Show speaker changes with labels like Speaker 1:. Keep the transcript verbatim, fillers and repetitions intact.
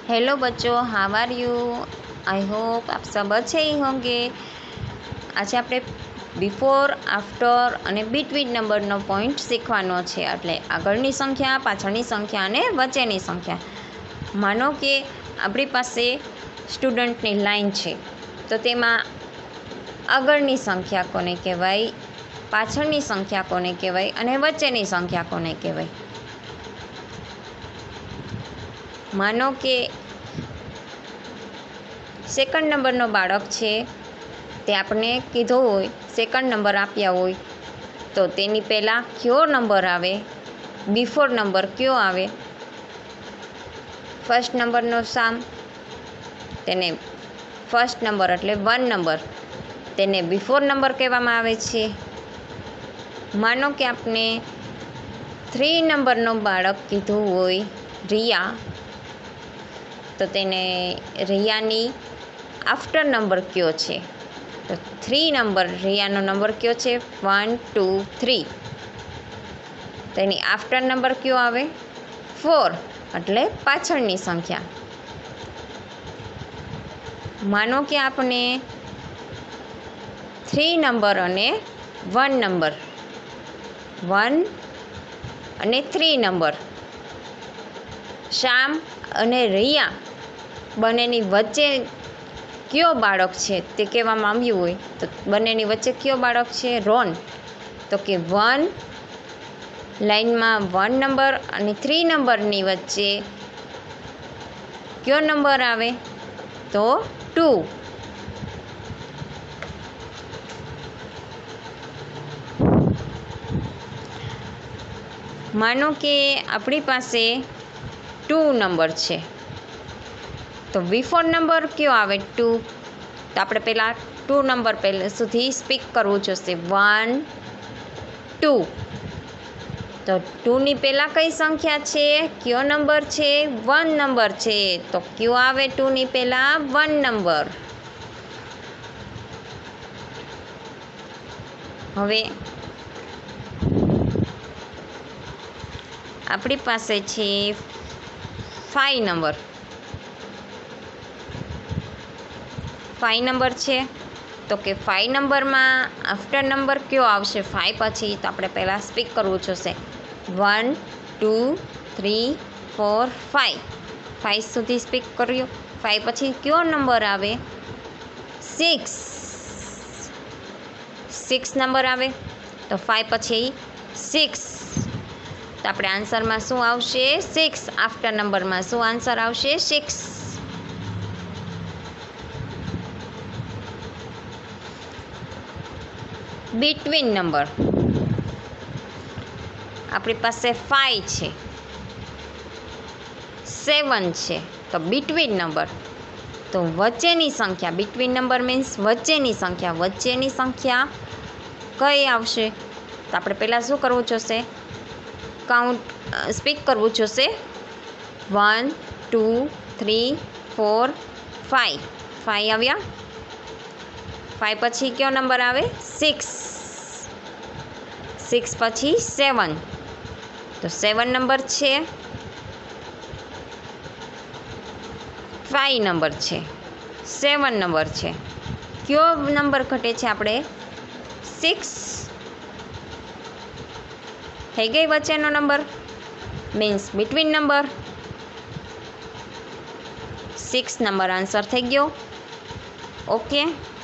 Speaker 1: Hello बच्चों, how are you? I hope आप सब अच्छे ही होंगे। આજે આપણે બિફોર, આફ્ટર અને બિટવીન નંબરનો પોઈન્ટ શીખવાનો છે, એટલે આગળની સંખ્યા, પાછળની સંખ્યા અને વચ્ચેની સંખ્યા. માનો કે આપણી પાસે સ્ટુડન્ટની લાઈન છે, તો તેમાં આગળની સંખ્યા કોને કહેવાય, પાછળની સંખ્યા કોને કહેવાય અને વચ્ચેની સંખ્યા કોને કહેવાય. માનો કે સેકન્ડ નંબરનો બાળક છે, તે આપણે કીધો હોય, સેકન્ડ નંબર આપ્યા હોય, તો તેની પહેલાં કયો નંબર આવે, બિફોર નંબર કયો આવે. ફર્સ્ટ નંબરનો સામ, તેને ફર્સ્ટ નંબર એટલે વન નંબર, તેને બિફોર નંબર કહેવામાં આવે છે. માનો કે આપણે થ્રી નંબરનો બાળક કીધું હોય, રિયા, તો તેને રિયાની આફ્ટર નંબર કયો છે, તો થ્રી નંબર, રિયાનો નંબર કયો છે, વન ટુ થ્રી, તેની આફ્ટર નંબર કયો આવે, ફોર, એટલે પાછળની સંખ્યા. માનો કે આપણે થ્રી નંબર અને વન નંબર, વન અને થ્રી નંબર, શ્યામ અને રિયા બંનેની વચ્ચે કયો બાળક છે તે કહેવામાં આવ્યું હોય, તો બંનેની વચ્ચે કયો બાળક છે, રોન. તો કે વન લાઈનમાં વન નંબર અને થ્રી નંબરની વચ્ચે કયો નંબર આવે, તો ટુ. માનો કે આપણી પાસે ટુ નંબર છે, તો બિફોર નંબર કયો આવે, ટુ. તો આપણે પહેલાં ટુ નંબર પહેલાં સુધી સ્પીક કરવું જોશે, વન ટુ. તો ટુની પહેલાં કઈ સંખ્યા છે, કયો નંબર છે, વન નંબર છે, તો કયો આવે ટુની પહેલાં, વન નંબર. હવે આપણી પાસે છે ફાઈવ નંબર. ફાઈવ નંબર છે, તો કે ફાઈવ નંબરમાં આફ્ટર નંબર કયો આવશે, ફાઈવ પછી, તો આપણે પહેલાં સ્પીક કરવું જોશે, one two three four five. Five સુધી સ્પીક કર્યું. ફાઈવ પછી કયો નંબર આવે, સિક્સ. સિક્સ નંબર આવે, તો ફાઈવ પછી સિક્સ, તો આપણે આન્સરમાં શું આવશે, સિક્સ. આફ્ટર નંબરમાં શું આન્સર આવશે, સિક્સ. બિટવીન નંબર, આપણી પાસે ફાઈવ છે, સેવન છે, તો બિટવીન નંબર, તો વચ્ચેની સંખ્યા, બિટવીન નંબર મીન્સ વચ્ચેની સંખ્યા. વચ્ચેની સંખ્યા કઈ આવશે, તો આપણે પહેલાં શું કરવું જોશે, કાઉન્ટ સ્પીક કરવું જોશે, one two three four five. Five આવ્યા. ફાઈવ પછી કયો નંબર આવે, સિક્સ. સિક્સ પછી સેવન, તો સેવન નંબર છે, ફાઈવ નંબર છે, સેવન નંબર છે, કયો નંબર ઘટે છે, આપણે સિક્સ. થઈ ગઈ વચ્ચેનો number, means between number. Six number answer થઈ ગયો. ઓકે.